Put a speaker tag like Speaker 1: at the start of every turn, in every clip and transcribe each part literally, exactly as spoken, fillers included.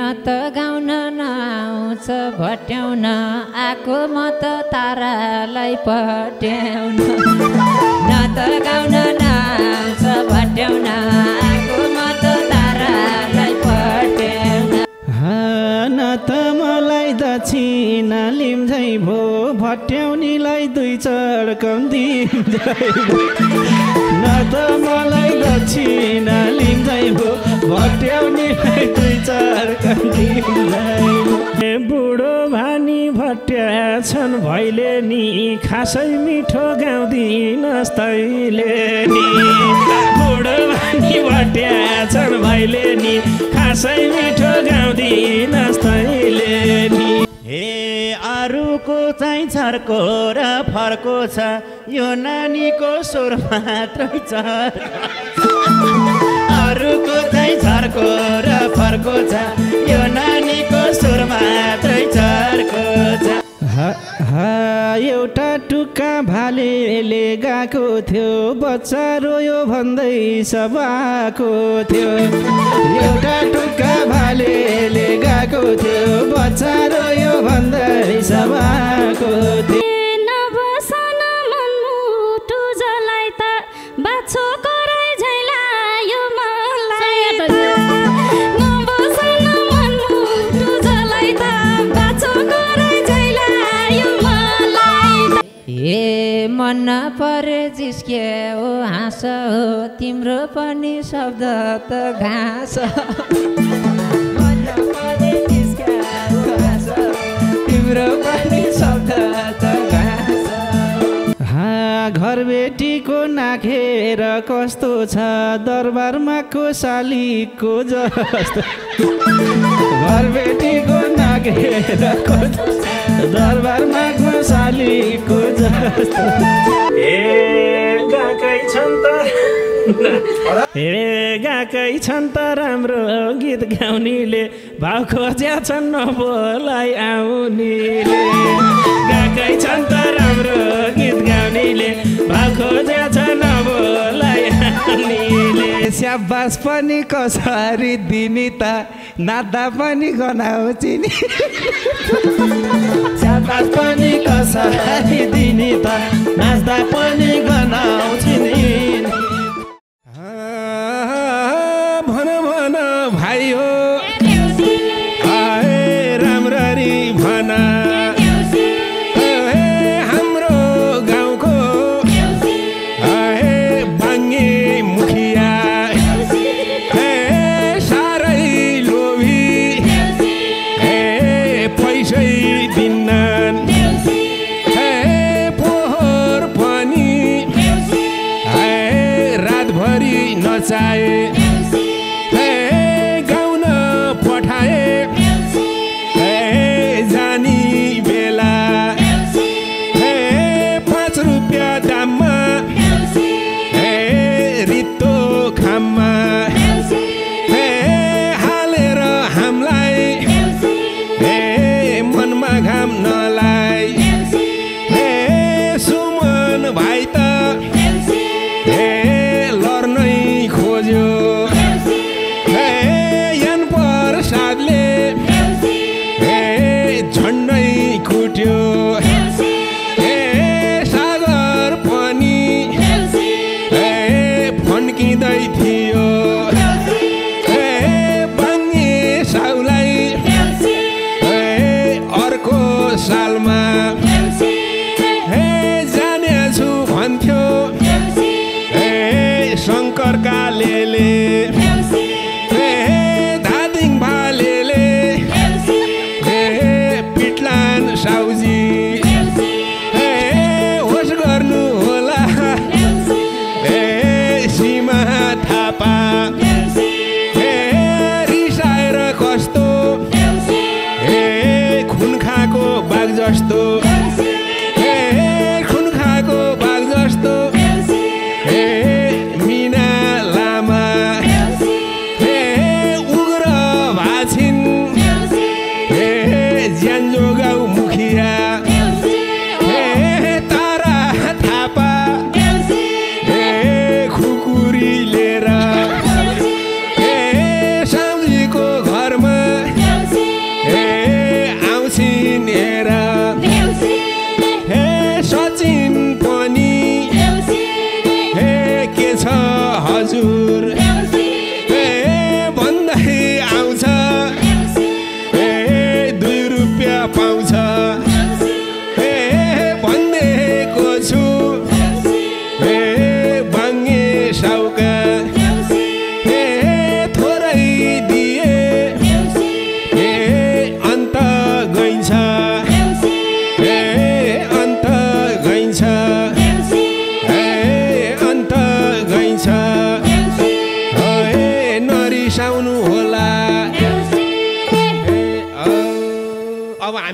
Speaker 1: त गाउन नआउँछ भट्याउन आएको म त तारालाई पट्याउन न त गाउन नआउँछ भट्याउन आएको म त तारालाई पट्याउन
Speaker 2: न त मलाई दक्षिणा लिम्झै भो भट्याउनीलाई दुई चर्कम दिम्झै भो न त मलाई दक्षिणा लिम्झै भो भट्याउनीलाई दुई चर्कम दिम्झै भो बुढो भानी भट्या छन् भैले नि खासै मिठो गाउँदिनस् तैले नि बुढो भानी भट्या छन् भैले नि खासै मिठो गाउँदिनस् तैले नि हे अरूको चाहिँ छर्को र फर्को छ यो नानीको स्वर मात्रै छ अरूको चाहिँ छर्को र फर्को छ यो नानीको स्वर मात्रै छर्को छ एउटा टुक्का भालेले गएको थियो बच्चा रोयो भन्दै सबाको थियो एउटा टुक्का भालेले गएको थियो बच्चा रोयो भन्दै सबाको थियो
Speaker 3: नबसन मनमुटु जलाई त बाछो कराई झैलायो मलाई नबसन मनमुटु जलाई त बाछो कराई झैलायो मलाई
Speaker 1: ए मन परे जिस्के ओ हाँस हो तिम्रो पनि शब्द त घाँस मन परे जिस्के ओ हाँस तिम्रो पनि शब्द त घाँस
Speaker 2: घर बेटीको नाखेर कस्तो छ दरबारमा को सालीको जस्तो घर बेटीको नाखेर कस्तो दरबारमा को सालीको जस्तो ए गएकै छन् त ए गएकै छन् त राम्रो गीत गाउनेले भाव खोज्या छन् नबोलाई आउनेले गएकै छन् त राम्रो गीत गाउनेले भाव खोज्या छन् नबोलाई आउनेले स्याबास पनि कसरी दिनी त नाच्दा पनि गनाउँछि नि स्याबास पनि कसरी दिनी त नाच्दा पनि गनाउँछि नि भन भन भाइ हो आए राम्ररी भन हाम्रो गाउँको आए बाङ्गे मुखिया साह्रै लोभी पैसै दिन्नन् पोहोर पनि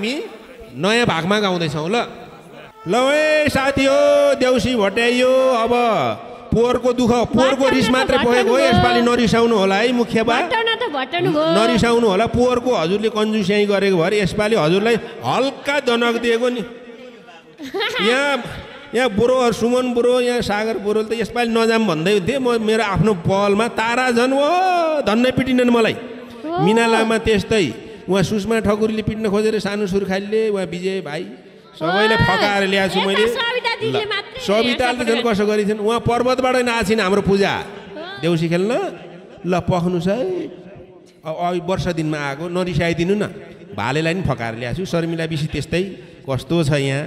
Speaker 4: हामी नयाँ भागमा गाउँदैछौँ ल ल ए साथी हो देउसी भट्याइयो अब पोहोरको दुःख पोहोरको रिस मात्रै पोखेको हो यसपालि नरिसाउनु होला है मुखिया बा नरिसाउनु होला पोहोरको हजुरले कन्जुस्याइ गरेको भएर यसपालि हजुरलाई हल्का दनक दिएको नि यहाँ यहाँ बुढोहरू सुमन बुढो यहाँ सागर बुढोले त यसपालि नजाम भन्दै थिएँ म मेरो आफ्नो पहलमा तारा झन् हो धन्नै पिटिनन् मलाई मिना लामा त्यस्तै उहाँ सुषमा ठकुरीले पिट्न खोजेर सानो सुर्खालीले उहाँ विजय भाइ सबैलाई फकाएर ल्याएको छु मैले सविताले त झन् कसो गरेको थिएन उहाँ पर्वतबाट आएको छैन हाम्रो पूजा देउसी खेल्न ल पख्नुहोस् है अब वर्ष दिनमा आएको नरिसाइदिनु न भालेलाई पनि फकाएर ल्याएको छु शर्मिला बिसी त्यस्तै कस्तो छ यहाँ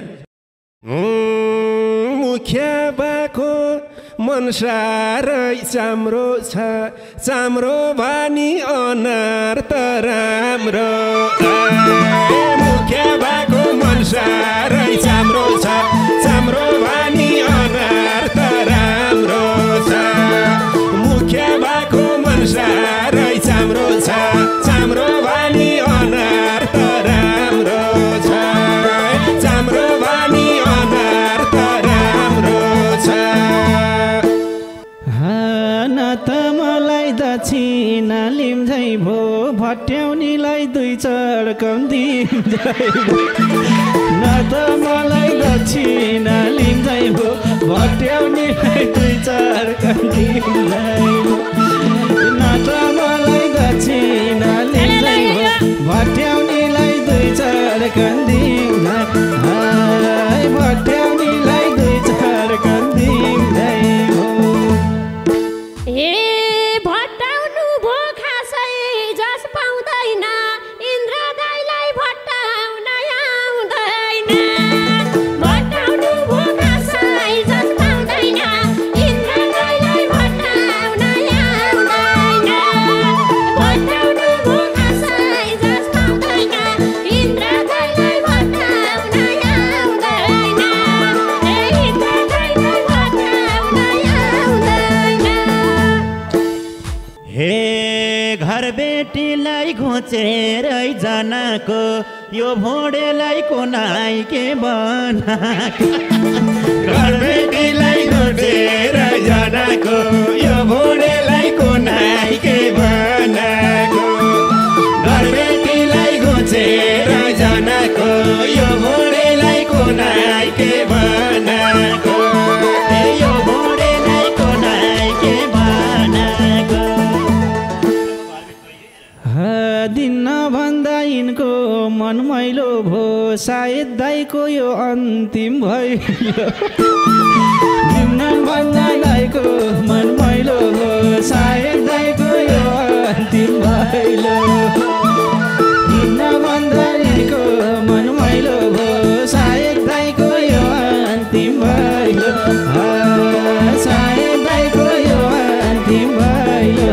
Speaker 4: मुखिया बाको मन साह्रै चाम्रो छ चाम्रो बानी अनार त राम्रो मुखिया बाको मन साह्रै चाम्रो छ चाम्रो बानी अनार त राम्रो छ मुखिया बाको मन साह्रै चाम्रो छ चाम्रो बानी अनार त राम्रो छ चाम्रो बानी अनार त राम्रो छ
Speaker 2: न त मलाई दक्षिणा लिम्झै भो भट्याउनीलाई दुई चर्कम दिम्झै भो न त मलाई दक्षिणा लिम्झै भो भट्याउनीलाई दुई चर्कम दिम्झै भो न त मलाई दक्षिणा लिम्झै भो भट्याउनीलाई दुई चर्कम दिम्झै भट्याउनीलाई दुई चर्कम दिम्झै घोचेरै जनाको यो भोडेलाई कोनाई के बनाको
Speaker 4: घरबेटीलाई घोचेरै जनाको यो भोडेलाई कोनाई के बनाको घरबेटीलाई घोचेरै जनाको यो भोडेलाई कोनाई के बनाको यो भोडेलाई कोनाई के बनाको
Speaker 2: दिन भन्दा यिनको मन मैलो भो सायद दाइको यो अन्तिम भयो दिन भन्दा दाइको मन मैलो भो सायद दाइको यो अन्तिम भयो दिन भन्दा यिनको मन मैलो भो सायद दाइको यो अन्तिम भयो सायद दाइको यो अन्तिम भयो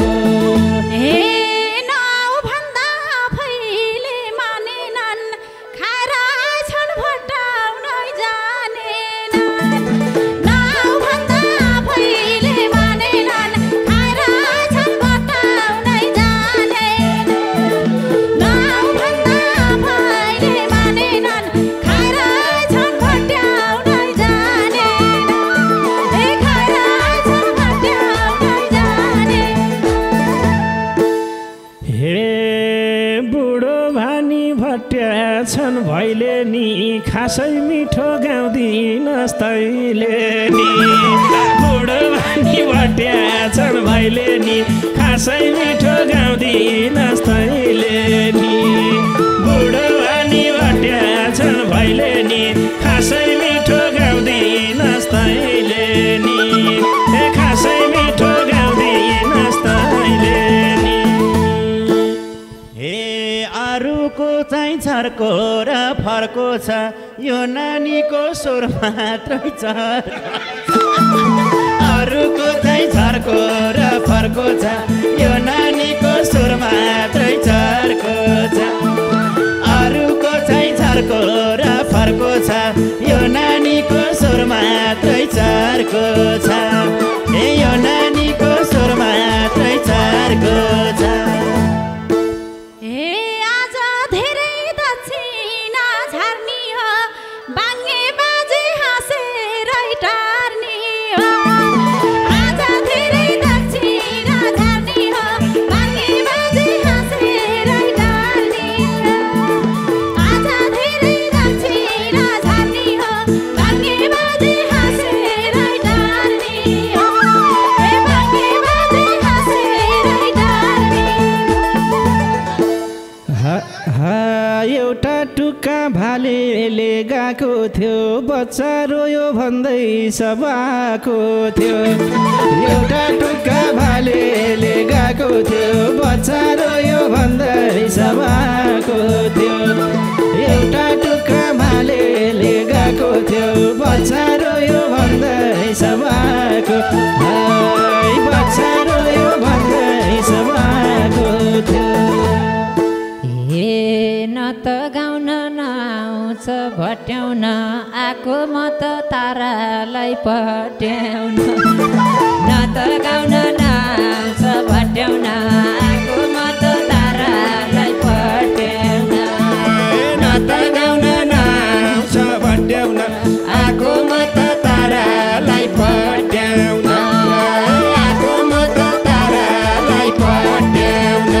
Speaker 2: भैले नि खासै मिठो गाउँदिनस् तैले नि बुढो भानी भट्या छन् भैले नि खासै मिठो गाउँदिनस् तैले नि बुढो भानी भट्या छन् भैले नि खासै मिठो गाउँदिनस् तैले नि खासै मिठो गाउँदिनस् तैले नि हे अरूको चाहिँ छर्को र फर्को छ यो नानीको स्वर मात्रै छ अरूको चाहिँ छर्को र फर्को छ यो नानीको स्वर मात्रै चर्को छ अरूको चाहिँ छर्को र फर्को छ यो नानीको स्वर मात्रै चर्को छ ए यो नानीको स्वर मात्रै चर्को छ
Speaker 3: ए आज धेरै दक्षिण
Speaker 2: एउटा टुक्का भालेले गएको थियो बच्चा रोयो भन्दै सभाको थियो एउटा टुक्का भालेले गएको थियो बच्चा रोयो भन्दै सभाको थियो एउटा टुक्का भालेले गएको थियो बच्चा रोयो भन्दै सभाको हाय बच्चा रोयो भन्दै सभाको थियो
Speaker 1: ए न त गाउन नआउँछ भट्याउन आएको म त तारालाई पट्याउन न त गाउन नआउँछ भट्याउन आएको म त तारालाई पट्याउन
Speaker 4: न त गाउन नआउँछ भट्याउन आएको म त तारालाई पट्याउन आएको म त तारालाई पट्याउन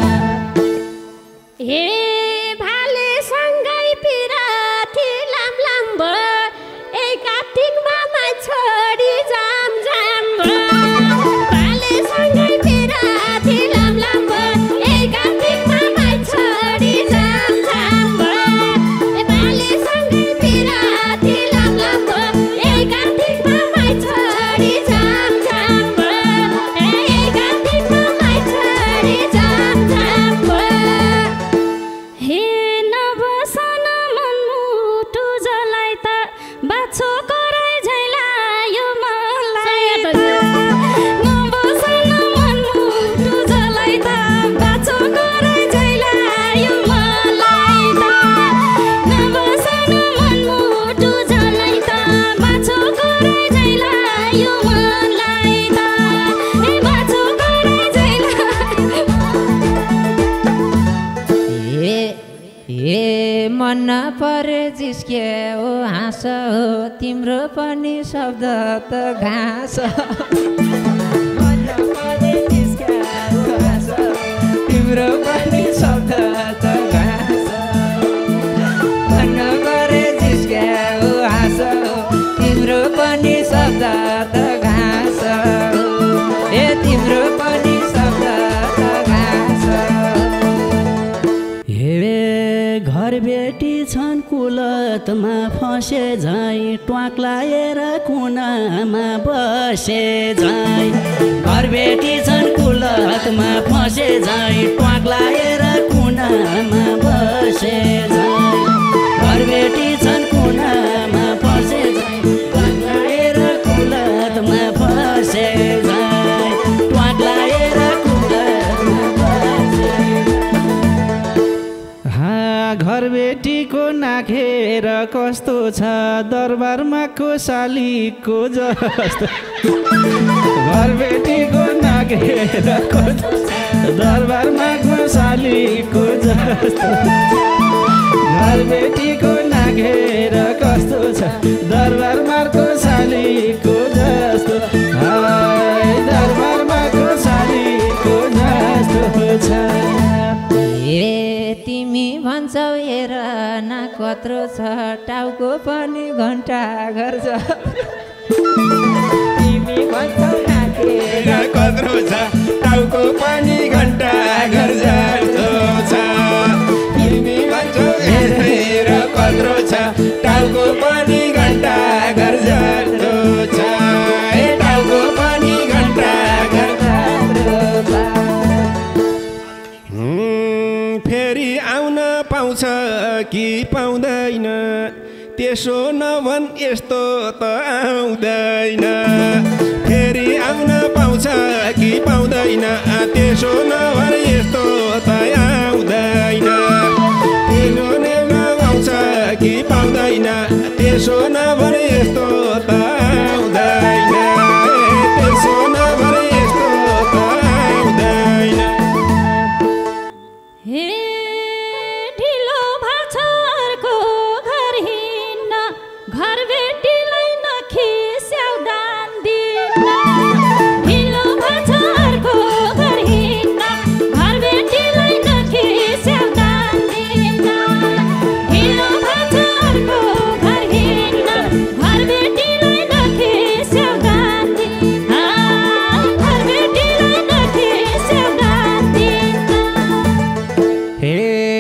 Speaker 3: हे भालेसँगै पिराठी लाम लाम भयो ए कार्तिकमा माइ छोडी जाम जाम भयो भालेसँगै पिराठी लाम लाम भयो ए कार्तिकमा माइ छोडी जाम जाम भयो ए भालेसँगै पिराठी लाम लाम भयो ए कार्तिकमा माइ छोडी जाम जाम भयो ए कार्तिकमा माइ छोडी जाम जाम भयो हे नबसन मनमुटु जलाई त बाछो कराइ झैलायो मलाई त नबसन मनमुटु जलाई त बाछो कराइ झैलायो मलाई त नबसन मनमुटु जलाई त बाछो कराइ झैलायो मलाई त ए बाछो कराइ झैलायो
Speaker 1: ए ए मन परे जिस्क्यो हाँस हो तिम्रो पनि शब्द त घाँस मन परे जिस्क्यो हाँस तिम्रो पनि शब्द त घाँस मन परे जिस्क्यो हाँस तिम्रो पनि शब्द त घाँस ए तिम्रो पनि शब्द त घाँस
Speaker 2: हे घर बेटी छन् कुलतमा फसे झै ट्वाक लाएर कुनामा बसे झै घर बेटी छन् कुलतमा फसे झै ट्वाक लाएर कुनामा बसे झै घर बेटी छन् कुनामा फसे झै ट्वाक लाएर कुलतमा फसे झै ट्वाक लाएर कुलतमा फसे घर बेटीको नाखेर कस्तो छ दरबारमा कोसालीको जस्तो घर बेटीको नाखेर कस्तो छ दरबारमा कोसालीको जस्तो घर बेटीको नाखेर कस्तो छ दरबारमा कोसालीको जस्तो हाय दरबारमा कोसालीको जस्तो छ
Speaker 1: ए तिमी भन्छौ हेर न कत्रो छ टाउको पनि घन्टा घर छ तिमी भन्छौ नाकेर
Speaker 4: कत्रो छ टाउको पनि घन्टा घर जस्तो छ तिमी भन्छौ हेर कत्रो छ टाउको पनि घन्टा घर जस्तो छ ए टाउको पनि घन्टा घर जस्तो छ फेरि आउन पाउँछ कि पाउँदैन त्यसो नभन यस्तो त आउँदैन फेरि आउन पाउँछ कि पाउँदैन त्यसो नभन यस्तो त आउँदैन त्यसो नपाउँछ कि पाउँदैन त्यसो नभन यस्तो त आउँदैन त्यसो नभन यस्तो त आउँदैन
Speaker 3: हे ढिलो भाछारको घर हिँड्न घर बेटीलाई नखिस्याउदान दिन ढिलो भाछारको घर हिँड्न घर बेटीलाई नखिस्याउदान दिन ढिलो भाछारको घर हिँड्न घर बेटीलाई नखिस्याउदान दिन घर बेटीलाई नखिस्याउदान दिन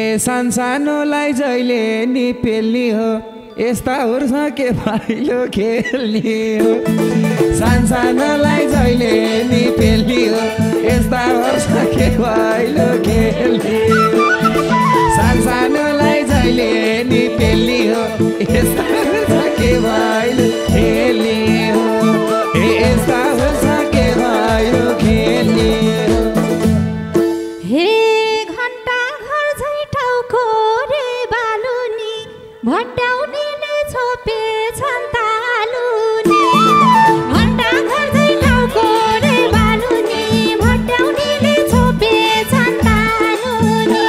Speaker 5: सानसानोलाई जहिले नि पेल्ने हो यस्ता हुर्छ के भैलो खेल्ने हो सानसानोलाई जहिले नि पेल्ने हो यस्ता हुर्छ के भैलो खेल्ने हो सानसानोलाई जहिले नि पेल्ने हो यस्ता हुर्छ के भैलो खेल्ने हो यस्ता हुर्छ के भैलो खेल्ने हो
Speaker 3: हे घण्टा घर झै टाउको रे बालुनी भट्याउनेले छोपे छन् तालुनी घण्टा घर झै टाउको रे बालुनी भट्याउनेले छोपे छन् तालुनी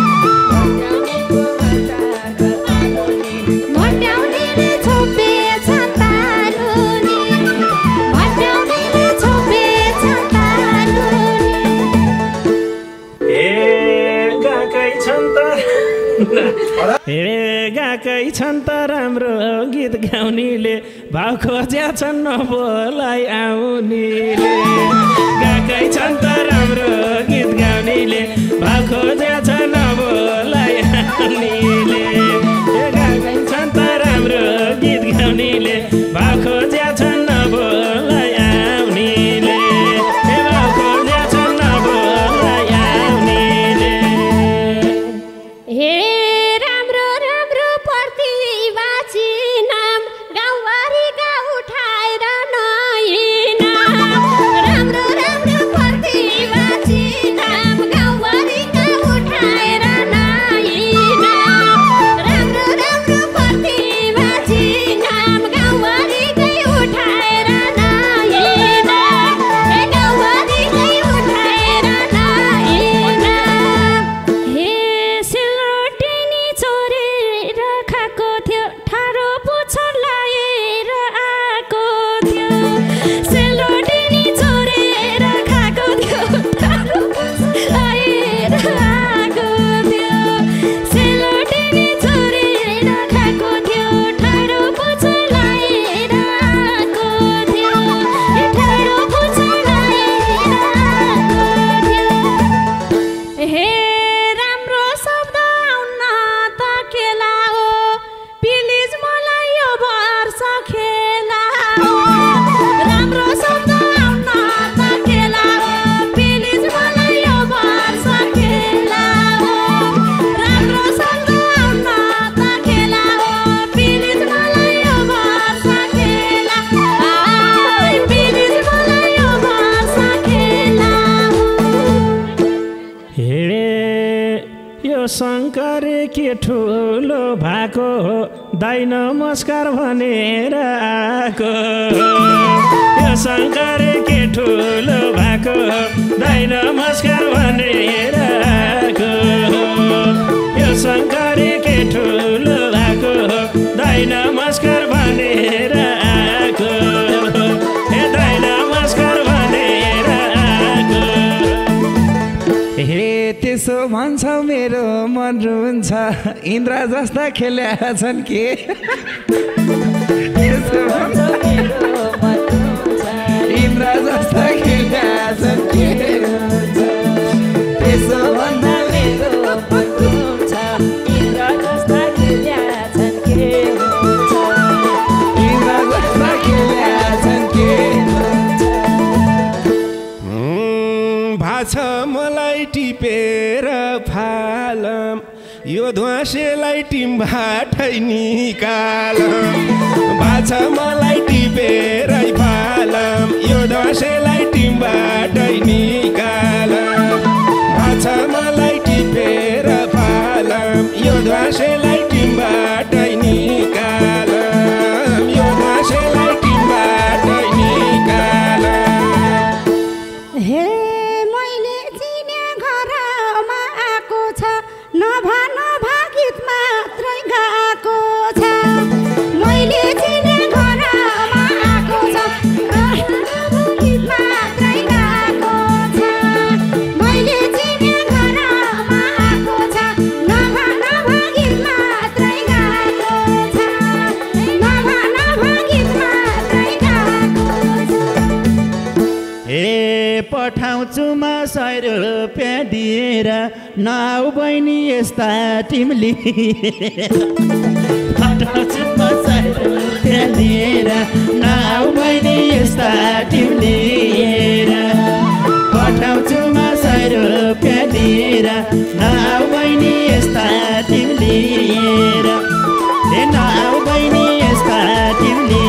Speaker 3: भट्याउनेले छोपे छन् तालुनी भट्याउनेले छोपे छन् तालुनी
Speaker 2: हे गाएकै छन् त राम्रो गीत गाउनेले भाव खोज्या छन् नबोलाई आउनेले गाएकै छन् त राम्रो गीत गाउनेले भाव खोज्या छन् नबोलाई आउनेले हे गाएकै छन् त राम्रो गीत गाउनेले भाव खोज्या छन् नबोलाई आउनेले हे भाव खोज्या छन् नबोलाई आउनेले
Speaker 3: हे राम्रो राम्रो प्रतिभाची नाम गाउँभरिका उठाएर नहिनाम राम्रो राम्रो प्रतिभाची नाम गाउँभरिका उठाएर नहिनाम राम्रो राम्रो प्रतिभाची नाम गाउँभरिकै उठाएर नहिनाम हे गाउँभरिकै उठाएर नहिनाम हे सिलगढी चोरेर खाएको थियो ठाडो पुच्छर लाएर आएको थियो सिलगढी चोरेर खाएको थियो ठाडो पुच्छर लाएर आएको थियो सिलगढी चोरेर खाएको थियो ठाडो पुच्छर लाएर आएको थियो हे ठाडो पुच्छर लाएर आएको थियो हे राम्रो शब्द आउन त खेला हो प्लिज मलाई यो वर्ष खेला हो राम्रो शब्द आउन त खेला हो प्लिज मलाई यो वर्ष खेला हो राम्रो शब्द आउन त खेला हो प्लिज मलाई यो वर्ष खेला आइ प्लिज मलाई यो वर्ष खेला
Speaker 2: हे यो शङ्कर के ठुलो भएको हो दाइ नमस्कार भनेर आएको यो शङ्कर के ठुलो भएको हो दाइ नमस्कार भनेर आएको यो शङ्कर के ठुलो भएको हो दाइ नमस्कार भनेर आएको हे दाइ नमस्कार भनेर आएको
Speaker 5: हे त्यसो भन्छौ मेरो मन रुन्छ इन्द्र जस्ता खेल्या छन् के त्यसो भन्छौ मेरो मन रुन्छ इन्द्र जस्ता खेल्या छन् के त्यसो भन्दा मेरो मन रुन्छ इन्द्र जस्ता खेल्या छन् के इन्द्र जस्ता खेल्या छन् के
Speaker 4: भाछ मलाई टिपेर फालम यो ध्वासेलाई टिम्बाठै निकालम भाछ मलाई टिपेर फालम यो ध्वासेलाई टिम्बाठै निकालम भाछ मलाई टिपेर फालम यो ध्वासेलाई टिम्बाठै निकालम यो ध्वासेलाई टिम्बाठै निकालम
Speaker 3: हे मैले चिने घरमा आएको छ नभा नभा गीत मात्रै गाएको छ मैले चिने घरमा आएको छ गीत मात्रै गाएको छ मैले चिने घरमा आएको छ नभा नभा गीत मात्रै गाएको छ नभा नभा गीत मात्रै गाएको छ
Speaker 2: हे पठाउँछु म सैरो रुपियाँ दिएर नआऊ बहिनी यस्ता तिमीले पठाउँछु म सय रुपियाँ दिएर नआऊ बहिनी यस्ता तिमीले पठाउँछु म सय रुपियाँ दिएर नआऊ बहिनी यस्ता तिमीले नआऊ बहिनी यस्ता तिमीले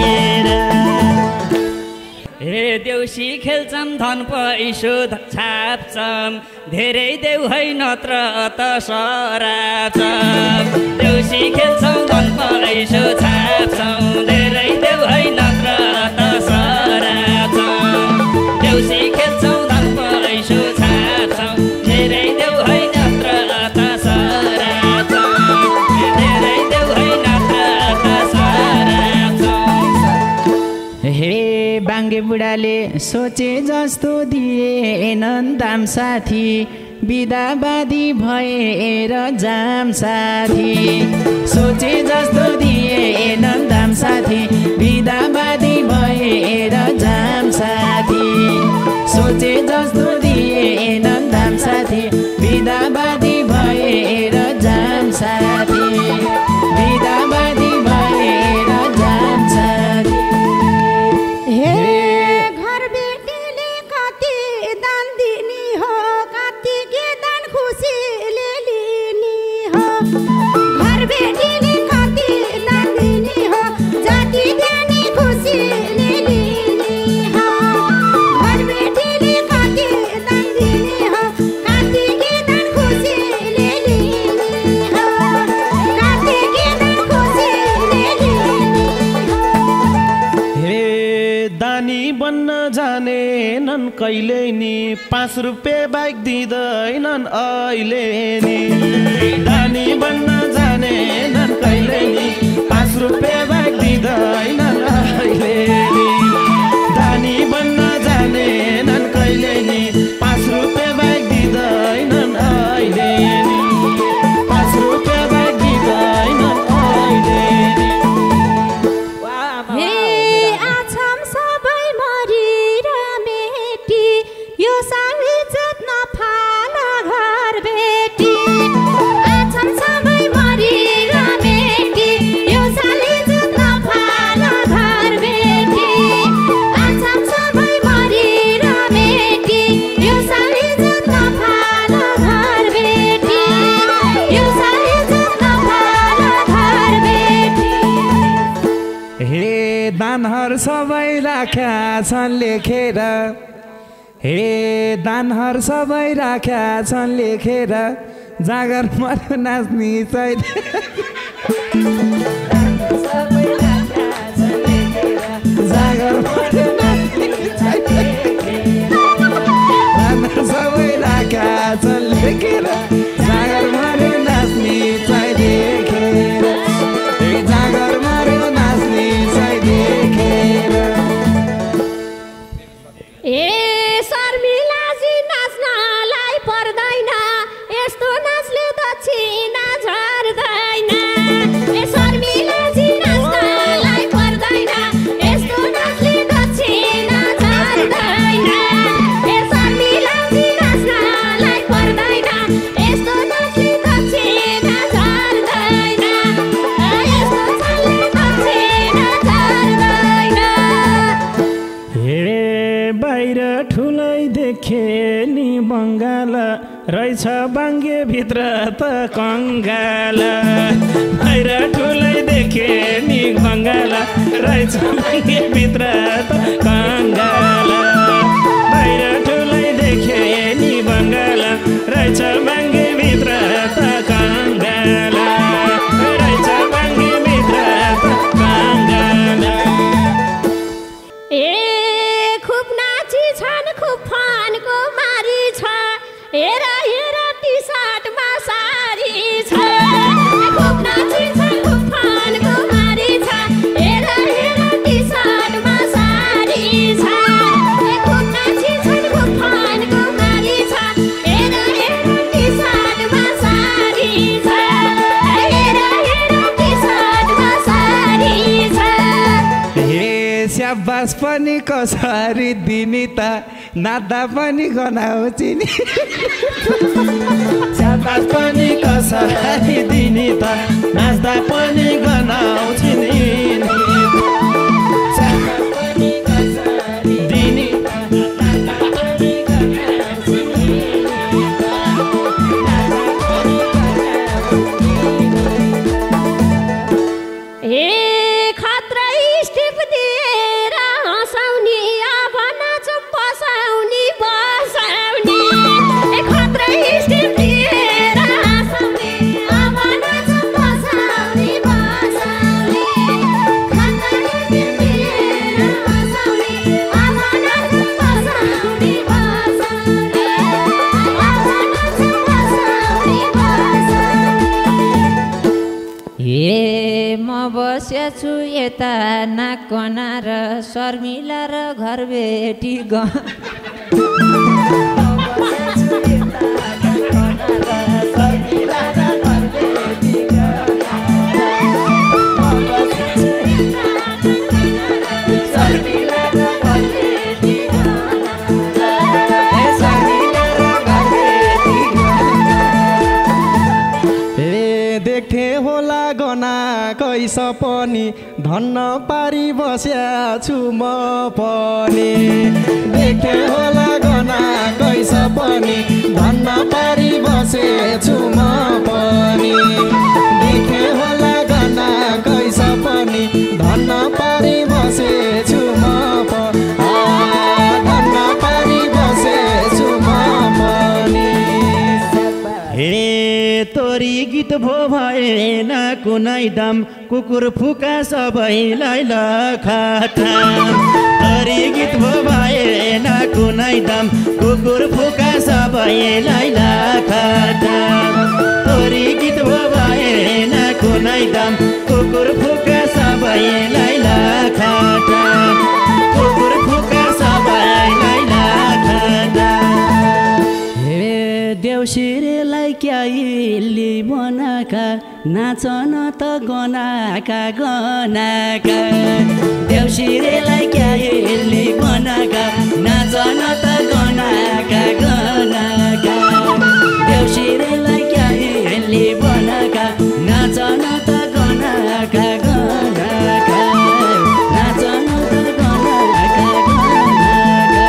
Speaker 6: हे देउसी खेल्छौँ धन पैसो छाप्छौँ धेरै देउ है नत्र त सराप्छौँ देउसी खेल्छौँ धन पैसो छाप्छौँ धेरै देउ है नत्र त सराप्छौँ देउसी खेल्छौँ धन पैसो छाप्छौँ धेरै देउ है नत्र त सराप्छौँ धेरै देउ है नत्र त सराप्छौँ
Speaker 2: हे बाङ्गे बुढाले सोचे जस्तो दिएनन् दाम साथी बिदाबादी भएर जाम साथी सोचे जस्तो दिएनन् दाम साथी बिदाबादी भएर जाम साथी सोचे जस्तो दिएनन् दाम साथी बिदाबादी भएर जाम साथी बिदाबादी भएर जाम साथी
Speaker 3: हे घर बेटीले कति दान दिने हो कति के दान खुसीले लिने हो घर बेटीले कति दान दिने हो जति दिने खुसीले लिने हो घर बेटीले कति दान दिने हो कति के दान खुसीले लिने हो कति के दान खुसीले लिने हो
Speaker 7: हे दानी बन्न जानेनन् कहिले नि पाँच रुपियाँ बाइक दिँदैनन् अहिले नि दानी बन्न जानेनन् कहिले नि पाँच रुपियाँ बाइक दिँदैनन् अहिले नि दानी बन्न जानेनन् कहिले नि पाँच रुपियाँ बाइक दिँदैनन् अहिले नि पाँच रुपियाँ बाइक दिँदैनन् अहिले नि
Speaker 3: हे आछम सबै मरिर मेटी यो साली इज्जत नफाल घर बेटी आछम सबै मरिर मेटी यो साली इज्जत नफाल घर बेटी आछम सबै मरिर मेटी यो साली इज्जत नफाल घर बेटी यो साली इज्जत नफाल घर बेटी
Speaker 5: हे दानहर सबै राख्या छन् लेखेर हे दानहर सबै राख्या छन् लेखेर जागर मर्यो नाच्ने चाहिँ जागर मर्यो नाच्ने चाहिँ दानहर सबै राख्या छन् लेखेर जागर मर्यो नाच्ने चाहिँ देखेर हे जागर मर्यो नाच्ने चाहिँ देखेर
Speaker 3: ए शर्मिलाजी नाच्नलाई पर्दैन यस्तो नाचले दक्षिणा झर्दैन ए शर्मिलाजी नाच्नलाई पर्दैन यस्तो नाचले दक्षिणा झर्दैन ए शर्मिलाजी नाच्नलाई पर्दैन यस्तो नाचले दक्षिणा झर्दैन यस्तो नाचले दक्षिणा झर्दैन
Speaker 7: हे बाहिर ठुलै देखे नि बङ्गाल रहेछ बाङ्गे भित्र त कङ्गाल बाहिर ठुलै देखे नि बङ्गाल रहेछ बाङ्गे भित्र त कङ्गाल बाहिर ठुलै देखे नि बङ्गाल रहेछ बाङ्गे भित्र त कङ्गाल रहेछ बाङ्गे भित्र त कङ्गाल
Speaker 3: ए खुब नाची छन् खुब फानको मारी छ हेर हेर टी सर्टमा सारी छ खुब नाची छन् खुब फानको मारी छ हेर हेर टी सर्टमा सारी छ खुब नाची छन् खुब फानको मारी छ हेर हेर टी
Speaker 5: स्याबास पनि कसरी दिने त नाच्दा पनि गनाउँछ नि
Speaker 2: स्याबास पनि कसरी दिने त नाच्दा पनि गनाउँछ नि
Speaker 1: बसेछु यता नाकना र शर्मिला र घर बेटी ग
Speaker 2: सपनी धन्न पारी बस्या छु म पनि देखे होला गना कै सपनी धन्न पारी बसेछु म पनि देखे होला गना कै सपनी धन्न पारी बसेछु म पनि धन्न पारी बसेछु म पनि हे तोरी गीत भो भएन कुनै दाम कुकुर फुका सबैलाई लखटाम तोरी गीत भो भएन कुनै दाम कुकुर फुका सबैलाई लखटाम तोरी गीत भो भएन कुनै दाम कुकुर फुका सबैलाई लखटाम कुकुर फुका सबैलाई लखटाम हे देउसिरेलाई क्या इल्ली बनाका नाचन त गनाका गनाका देउसिरेलाई क्या इल्ली बनाका नाचन त गनाका गनाका देउसिरेलाई क्या इल्ली बनाका नाचन त गनाका गनाका नाचन त गनाका गनाका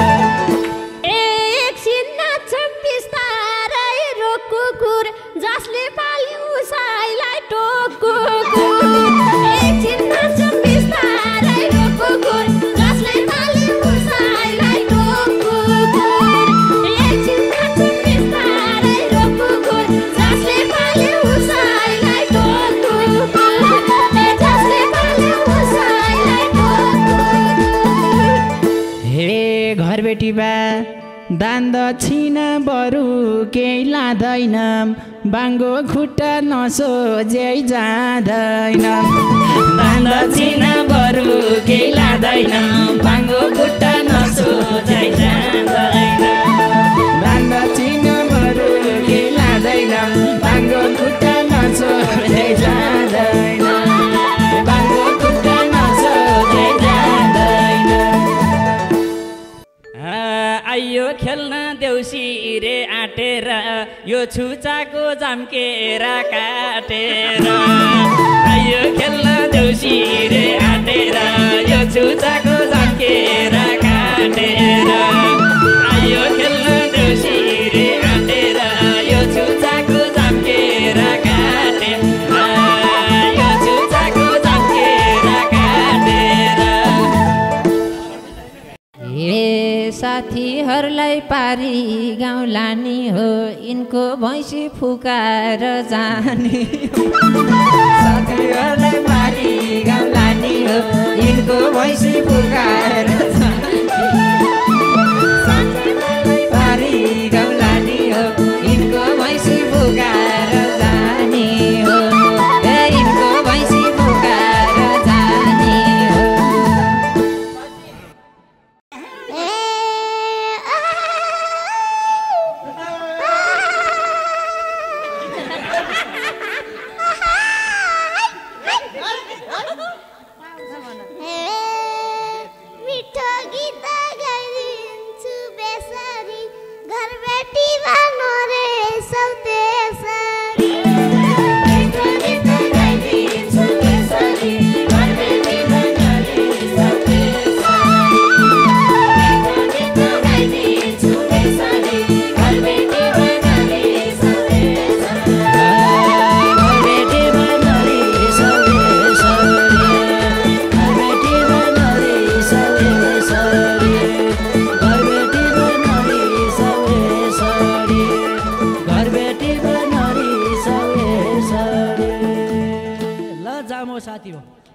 Speaker 3: एकछिन नाच्छौँ बिस्तारै रोक कुकुर जसले पाल्यो उसैलाई टोक कुकुर एकछिन नाच्छौँ बिस्तारै रोक कुकुर जसले पाल्यो उसैलाई टोक कुकुर एकछिन नाच्छौँ बिस्तारै रोक कुकुर जसले पाल्यो उसैलाई टोक कुकुर ए जसले पाल्यो उसैलाई टोक कुकुर
Speaker 2: हे घर बेटी बा दान दक्षिणा बरु केही लाँदैन बाङ्गो खुट्टा नसोझै जाँदैन दान दक्षिणा बरु केही लाँदैन बाङ्गो खुट्टा नसोझै जाँदैन दान दक्षिणा बरु केही लाँदैन बाङ्गो खुट्टा नसोझै जाँदैन बाङ्गो खुट्टा नसोझै जाँदैन आइयो खेल्न देउसी रे आँटेर यो छुचाको जाम्केर काटेर आइयो खेल्न देउसी रे आँटेर यो छुचाको जाम्केर काटेर आइयो खेल्न देउसी रे आँटेर यो छुचाको जाम्केर काटेर यो छुचाको जाम्केर काटेर
Speaker 1: ए साथीहरूलाई पारी गाउँ लाने हो यिनको भैँसी फुकाएर जाने साथीहरूलाई पारी गाउँ लाने हो यिनको भैँसी फुकाएर जाने साथीहरूलाई पारी गाउँ लाने हो यिनको भैँसी फुकाएर जाने हो ए यिनको भैँसी फुकाएर जाने हो
Speaker 8: साथी हो